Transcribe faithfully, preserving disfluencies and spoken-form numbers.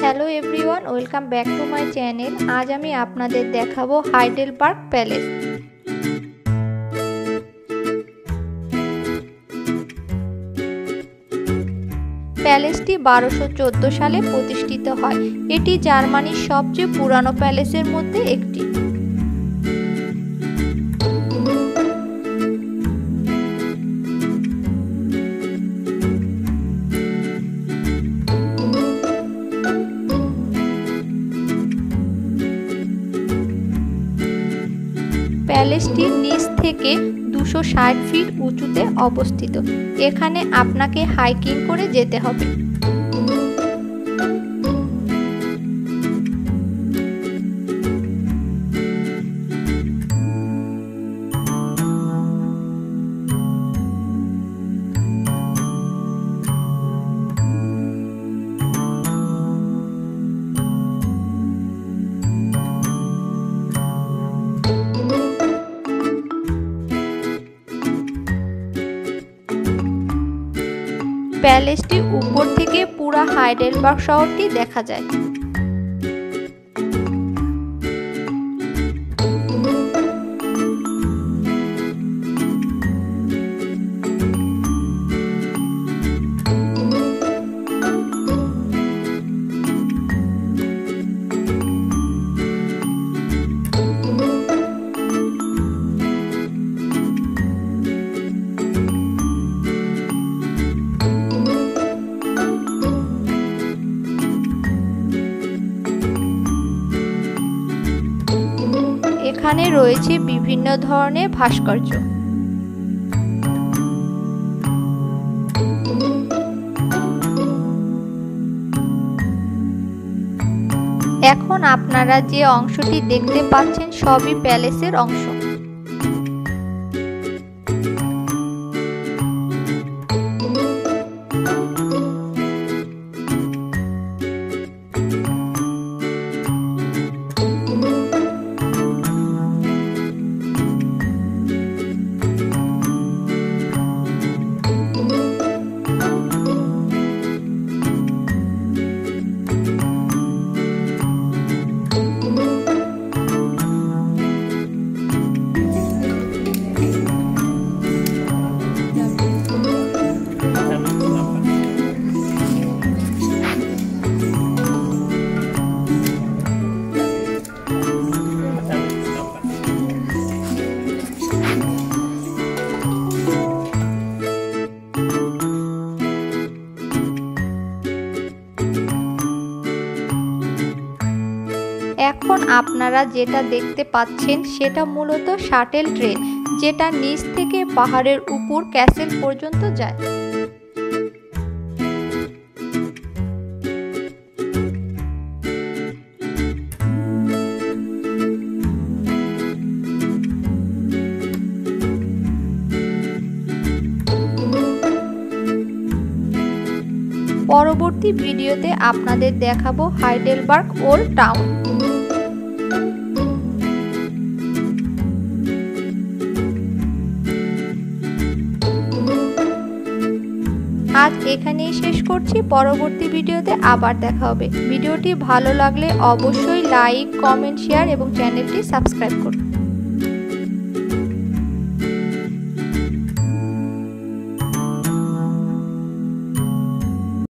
Hello everyone, welcome back to my channel. आज आमी आपनादेर देखाबो हाइडेलबार्ग पैलेस। पैलेसटी बारोशो चौदह साले प्रतिष्ठित हय। एटी जार्मानिर सबचेये पुरानो पैलेसेर मध्य एकटी। প্যালেসটি নিচ থেকে দুশো ষাট ফিট উঁচুতে অবস্থিত। এখানে আপনাকে হাইকিং করে যেতে হবে। প্যালেসটির উপর থেকে পুরো হাইডেলবার্গ শহরটি দেখা যায়। এখানে রয়েছে বিভিন্ন ধরনের ভাস্কর্য। এখন আপনারা যে অংশটি দেখতে পাচ্ছেন সবই প্যালেসের অংশ। এখন আপনারা যেটা দেখতে পাচ্ছেন সেটা মূলত শাটেল ট্রেন, যেটা নিচ থেকে পাহাড়ের উপর ক্যাসেল পর্যন্ত যায়। পরবর্তী ভিডিওতে আপনাদের দেখাবো হাইডেলবার্গ ওল্ড টাউন। আজ এখানেই শেষ করছি। পরবর্তী ভিডিওতে আবার দেখা হবে। ভিডিওটি ভালো লাগলে অবশ্যই লাইক, কমেন্ট, শেয়ার এবং চ্যানেলটি সাবস্ক্রাইব করুন।